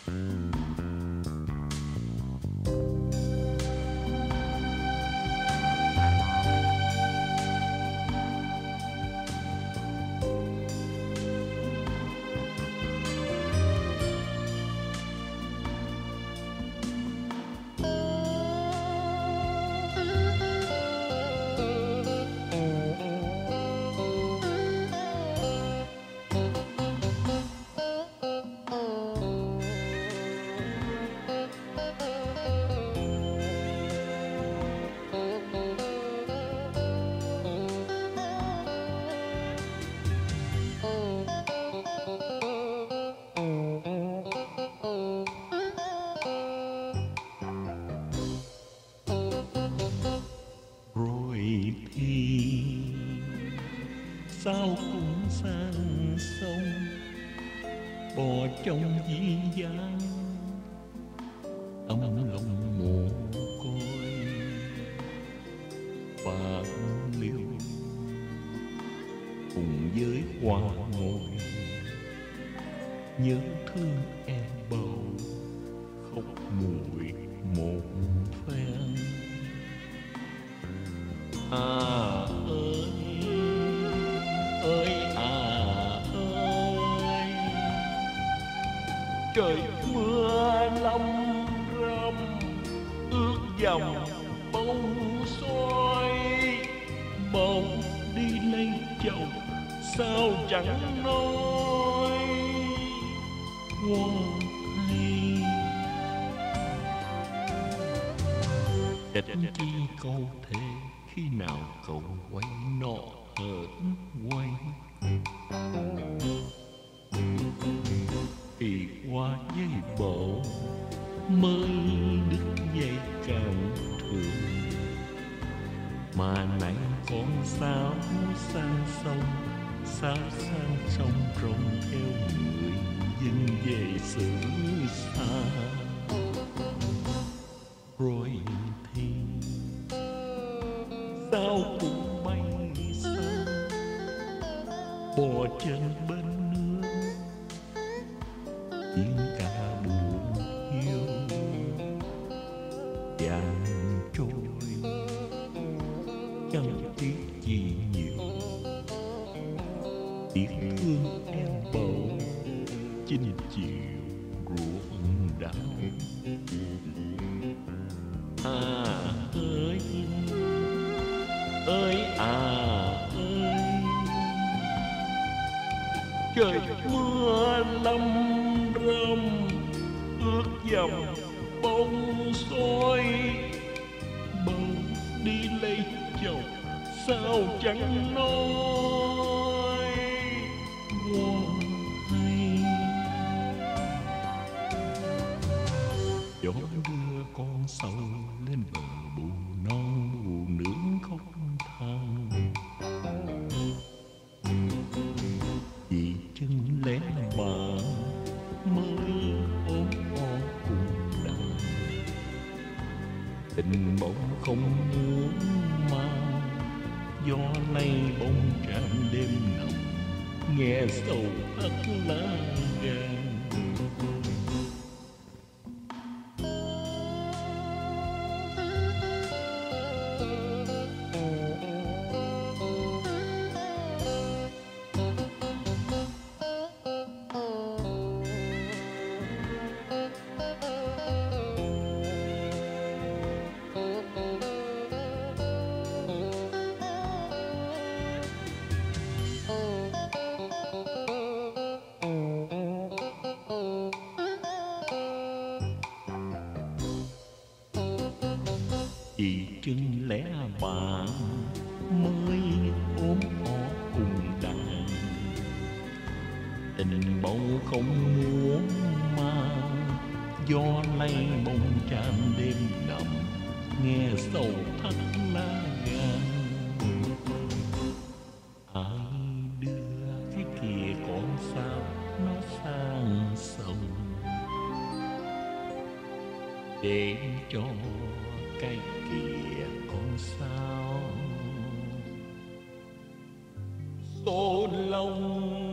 Rồi thì sao cũng sang sông, bò trong dĩ dáng ấm lòng mồ côi bạc liêu cùng với hoa ngồi nhớ thương em bầu khóc nguội một phen. Ơi ơi ơi, trời mưa lâm râm ướt dòng bông xôi, bầu đi lấy chồng sao chẳng nói hoa hay. Trách chi câu thề khi nào cậu quay nọ hớn quay, thì qua với bầu mới đứt dây càng thường. Mà nay con sao sang sông, sao sang sông rong theo người dân về xứ xa. Rồi thì sao cũng bay xa, bò chân bên nước tiếng ca buồn hiu vàng trôi, chẳng tiếc gì nhiều. Tiếc thương em bầu chinh chiều ruộng đảo. Ơi ơi ơi, trời mưa lâm râm ướt dòng bông xôi, bầu đi lấy chồng sao chẳng nói hoa hay. Gió đưa con sâu lên bờ bù non bù nướng không than, vì chân lẽ bạn mới ôm o cùng đàn. Tình bỗng không muốn mang, gió lay bông tràn đêm nằm nghe sầu thắt lá gan. Vì chừng lẽ bạn mới ôm o cùng đàn. Tình bầu không muốn mang, gió lay bông tràn đêm nằm nghe sầu thắt lá gan. Ai đưa cái kia con sao nó sang sông, để cho cái kia con sao số lòng